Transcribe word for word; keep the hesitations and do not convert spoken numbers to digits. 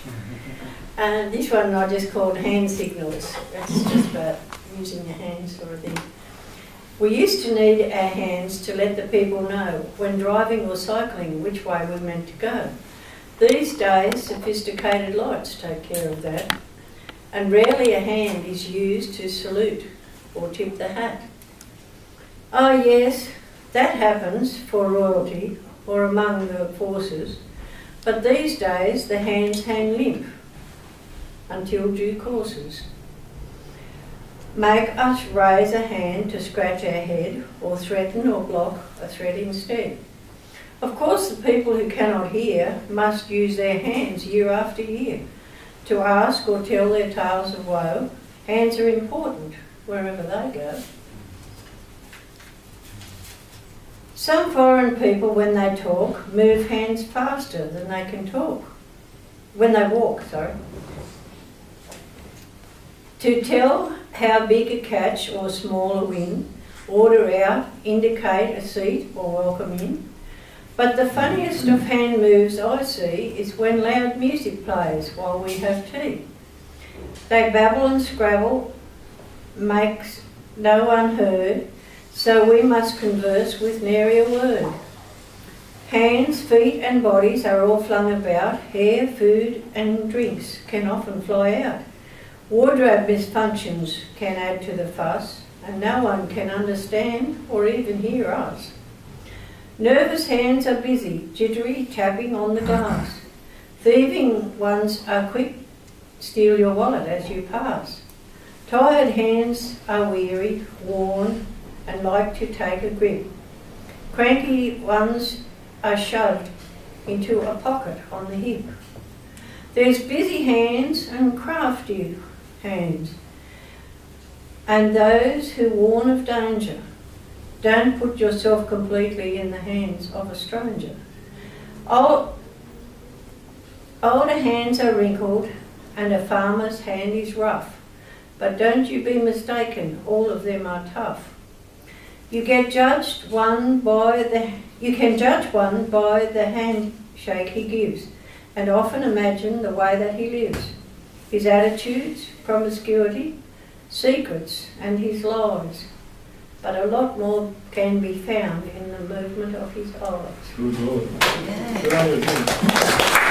And this one I just called hand signals. It's just about using your hands sort of thing. We used to need our hands to let the people know when driving or cycling which way we meant to go. These days, sophisticated lights take care of that, and rarely a hand is used to salute or tip the hat. Oh yes, that happens for royalty or among the forces, but these days the hands hang limp until due courses make us raise a hand to scratch our head or threaten or block a threat instead. Of course, the people who cannot hear must use their hands year after year to ask or tell their tales of woe. Hands are important wherever they go. Some foreign people, when they talk, move hands faster than they can talk. When they walk, sorry. To tell how big a catch or small a win, order out, indicate a seat or welcome in. But the funniest of hand moves I see is when loud music plays while we have tea. They babble and scrabble, makes no one heard, so we must converse with nary a word. Hands, feet and bodies are all flung about, hair, food and drinks can often fly out. Wardrobe misfunctions can add to the fuss, and no one can understand or even hear us. Nervous hands are busy, jittery, tapping on the glass. Thieving ones are quick, steal your wallet as you pass. Tired hands are weary, worn, and like to take a grip. Cranky ones are shoved into a pocket on the hip. There's busy hands and crafty hands, and those who warn of danger. Don't put yourself completely in the hands of a stranger. Old, older hands are wrinkled and a farmer's hand is rough, but don't you be mistaken, all of them are tough. You get judged one by the, you can judge one by the handshake he gives, and often imagine the way that he lives, his attitudes, promiscuity, secrets and his lies. But a lot more can be found in the movement of his eyes. Good Lord. Yeah.